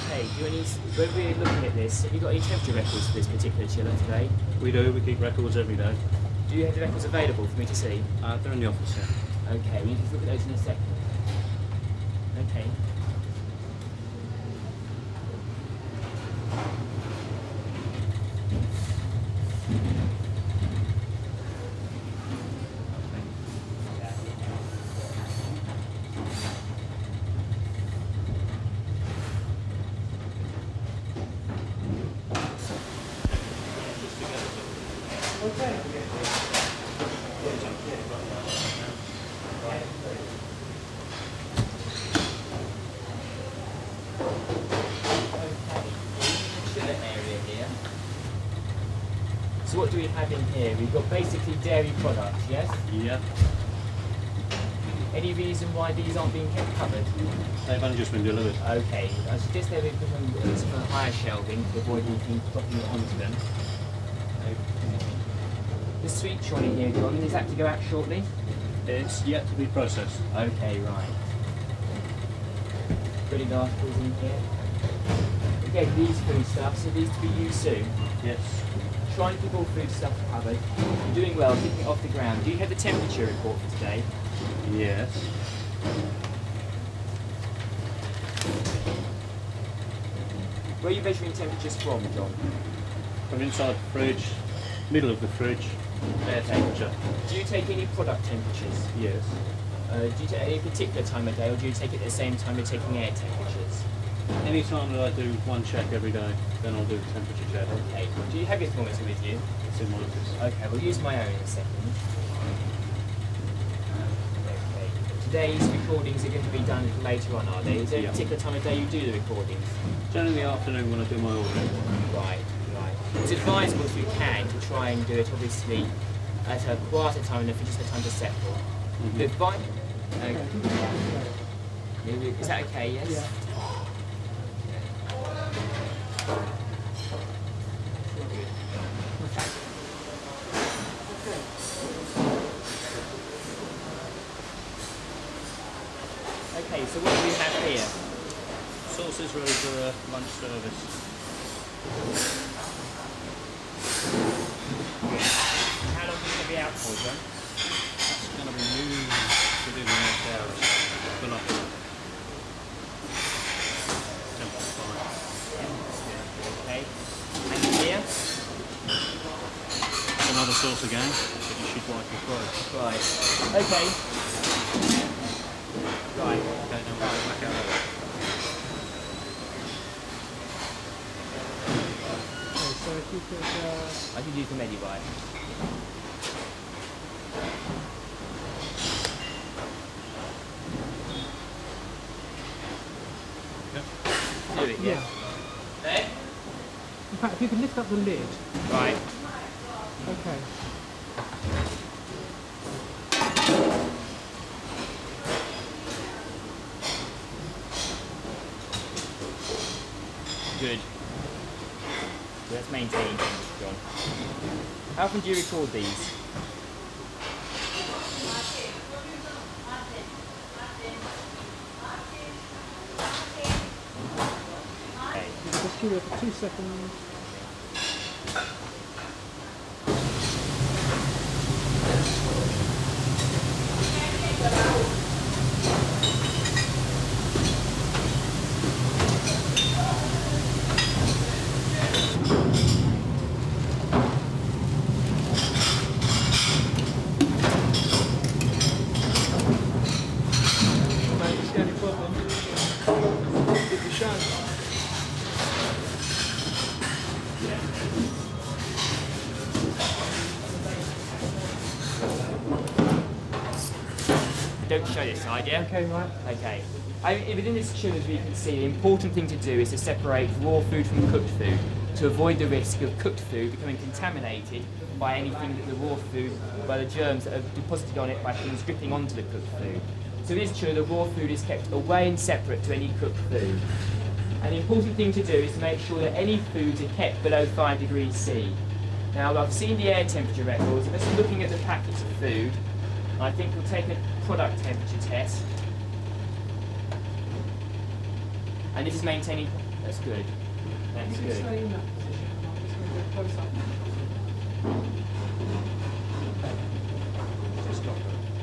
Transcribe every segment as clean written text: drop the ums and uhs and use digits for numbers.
Okay, when we're looking at this, have you got any temperature records for this particular chiller today? We do, we keep records every day. Do you have the records available for me to see? They're in the office, yeah. Okay, we need to look at those in a second. Okay. So what do we have in here? We've got basically dairy products, yes? Yeah. Any reason why these aren't being kept covered? They've only just been delivered. Okay, I suggest they be put on some higher shelving to avoid anything dropping onto them. The sweet trolley here, John, is that to go out shortly? It's yet to be processed. Okay, right. Breaded articles in here. Again, these foodstuffs, are these to be used soon? Yes. Try and keep all food stuff covered. You're doing well, keeping it off the ground. Do you have the temperature report for today? Yes. Where are you measuring temperatures from, John? From inside the fridge, middle of the fridge, air temperature. Do you take any product temperatures? Yes. Do you take any particular time of day, or do you take it at the same time you're taking air temperatures? Any time that I do one check every day, then I'll do the temperature check. Okay. Do you have your thermometer with you? It's in my office. Okay, we'll use my own in a second. Okay. Today's recordings are going to be done a little later on, are they? Is there a particular time of day you do the recordings? Generally in the afternoon when I do my ordering. Right, right. It's advisable if you can to try and do it obviously at a quieter time enough for just the time to settle. The advice. Is that okay? Yes. Yeah. Okay, so what do we have here? Sauces ready for lunch service. How long is it going to be out for, John? That's going to be new within the next hour. But not for Okay. And here? another sauce again, but you should wipe your throat. Right. Okay. Right. Okay, now we'll go back out of it. Okay, so if you could... I could use the Mediwipe. Do it, yeah. There? In fact, if you could lift up the lid. Right. Okay. Good. So let's maintain things, John. How often do you record these? Okay. Just give it for 2 seconds. Don't show this side, yeah? Okay, right. Okay. Within this chiller, as we can see, the important thing to do is to separate raw food from cooked food to avoid the risk of cooked food becoming contaminated by anything that the raw food, by the germs that are deposited on it by things dripping onto the cooked food. So in this chiller, the raw food is kept away and separate to any cooked food. And the important thing to do is to make sure that any foods are kept below 5 degrees C. Now, I've seen the air temperature records, and just looking at the packets of food, I think we'll take a product temperature test. And this is maintaining. That's good. That's good. Stay in that position. I'm just going to go close up. Just stop it.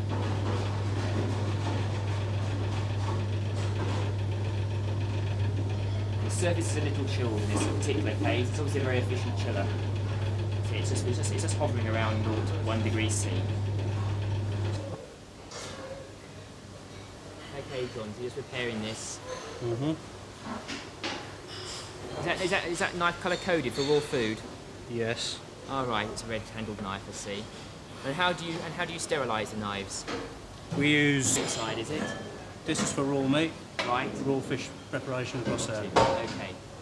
The surface is a little chilled in this particular case. It's obviously a very efficient chiller. It's just hovering around 0 to 1 degree C. Okay, John, so you're just preparing this. Mm-hmm. Is that knife colour coded for raw food? Yes. All right, it's a red-handled knife, I see. And how do you sterilise the knives? We use, Inside, is it? this is for raw meat, Right. raw fish preparation across there. Okay.